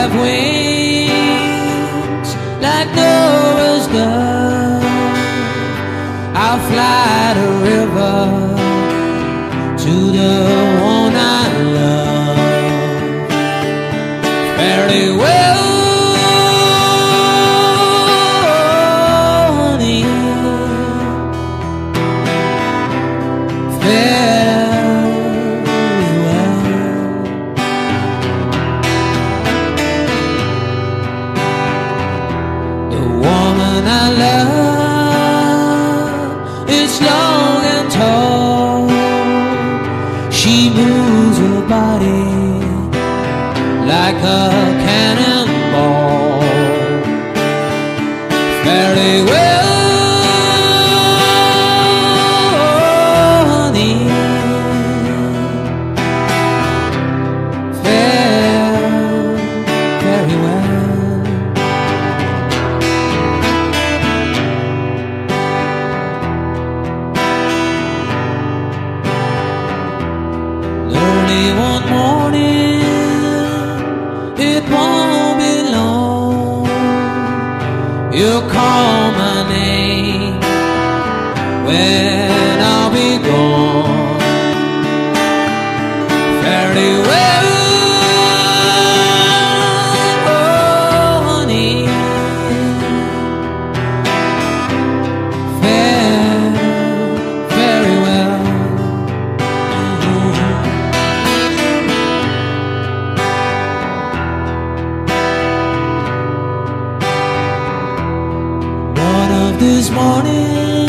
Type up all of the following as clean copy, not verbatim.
have wings like Noah's dove, I'll fly the river to the one I love. Fare thee well, honey. Fare thee well. The woman I love is long and tall. She moves her body like a cannonball. Fare thee well, honey. Fare very well. Early one morning, it won't be long, you'll call my name when I'll be gone. Fare thee well, honey. Fare very well. One of this morning,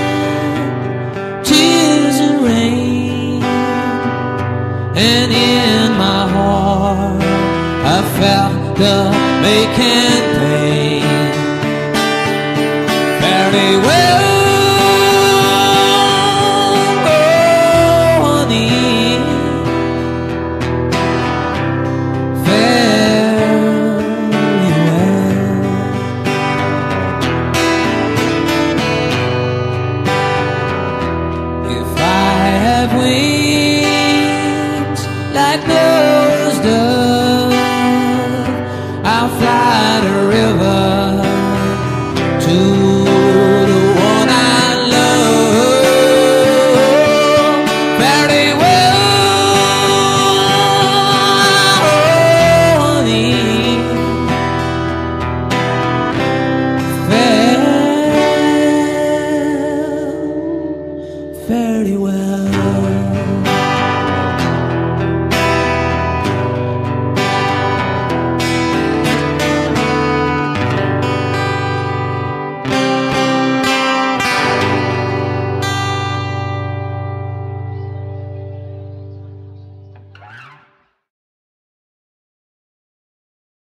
tears and rain, and in my heart I felt the making pain. Fare thee well, honey. Fare thee well. If I have wings like Noah's dove, I'll fly the river to the one I love. Fare thee well, honey. Fare thee well.